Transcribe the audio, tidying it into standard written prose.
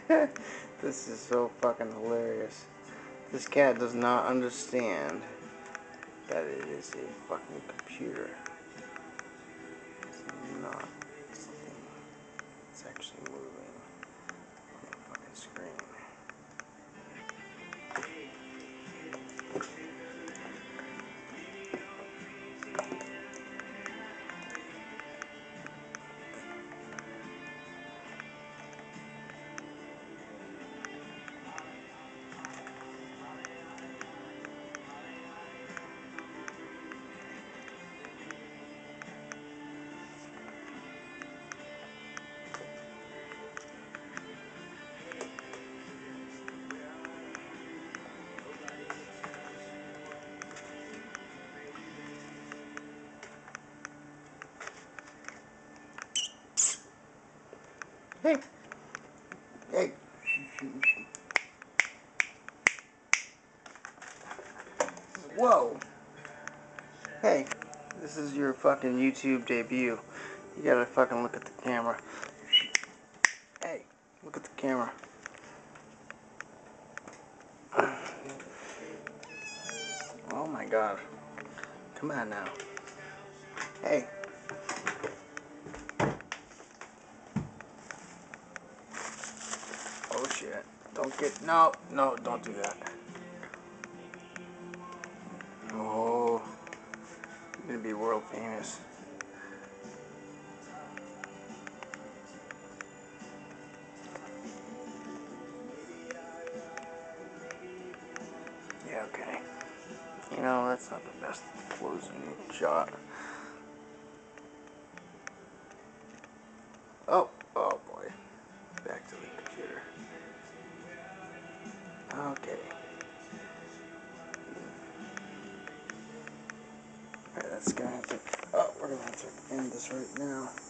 This is so fucking hilarious. This cat does not understand that it is a fucking computer. It's not something that's actually moving on the fucking screen. Hey! Hey! Whoa! Hey, this is your fucking YouTube debut. You gotta fucking look at the camera. Hey, look at the camera. Oh my god. Come on now. Hey. Oh shit. Don't get... No, don't do that. Oh. You're gonna be world famous. Yeah, okay. You know, that's not the best closing shot. Oh boy. Back to the computer. Okay. Alright, that's gonna have to... Oh, we're gonna have to end this right now.